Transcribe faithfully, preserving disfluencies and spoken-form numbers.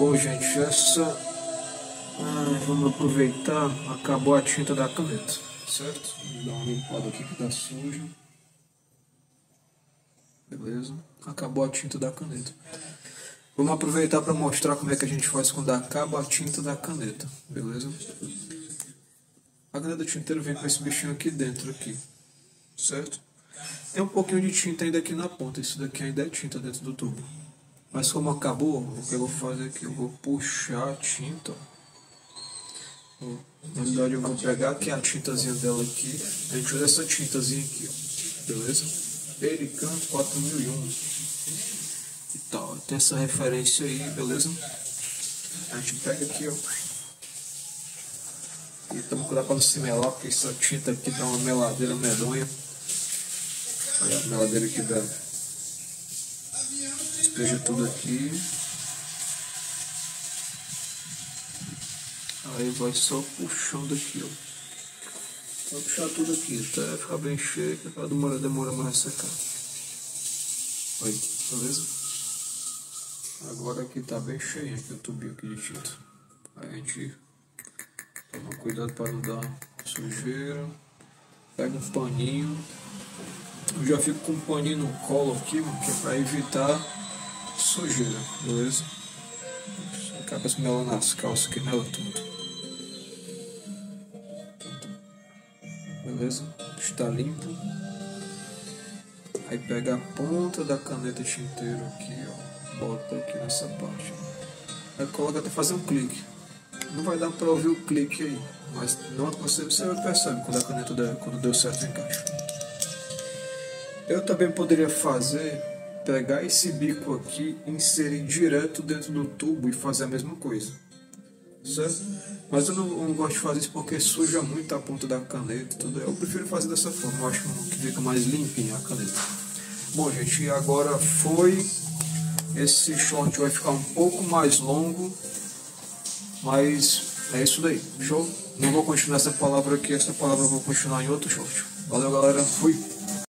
Bom, gente, essa... Ah, vamos aproveitar, acabou a tinta da caneta, certo? Vou dar uma limpada aqui que tá suja. Beleza? Acabou a tinta da caneta. Vamos aproveitar para mostrar como é que a gente faz quando acaba a tinta da caneta, beleza? A caneta tinteira vem com esse bichinho aqui dentro, aqui, certo? Tem um pouquinho de tinta ainda aqui na ponta, isso daqui ainda é tinta dentro do tubo. Mas como acabou, o que eu vou fazer aqui? Eu vou puxar a tinta. Na verdade eu vou pegar aqui a tintazinha dela aqui. A gente usa essa tintazinha aqui, ó. Beleza? Pelican quatro mil e um. E tal, tem essa referência aí, beleza? A gente pega aqui, ó. E toma cuidado para não se melar, porque essa tinta aqui dá uma meladeira medonha. Olha a meladeira aqui dá. Despeja tudo aqui. Aí vai só puxando aqui, ó. Vai puxar tudo aqui até ficar bem cheio, que a demora, demora mais a secar. Aí, beleza? Agora aqui tá bem cheio aqui o tubinho aqui de tinta. Aí a gente toma cuidado para não dar sujeira. Pega um paninho. Eu já fico com um paninho no colo aqui, mano, que é para evitar sujeira, beleza? Acaba se melando nas calças que mela tudo. Beleza? Está limpo. Aí pega a ponta da caneta tinteiro aqui, ó. Bota aqui nessa parte. Aí coloca até fazer um clique. Não vai dar para ouvir o clique aí, mas não você, você percebe quando a caneta deu, quando deu certo o encaixe. Eu também poderia fazer, pegar esse bico aqui, inserir direto dentro do tubo e fazer a mesma coisa, certo? Mas eu não, eu não gosto de fazer isso porque suja muito a ponta da caneta, tudo. Eu prefiro fazer dessa forma, eu acho que fica mais limpinha a caneta. Bom, gente, agora foi. Esse short vai ficar um pouco mais longo, mas é isso daí, show? Não vou continuar essa palavra aqui, essa palavra eu vou continuar em outro short. Valeu, galera, fui!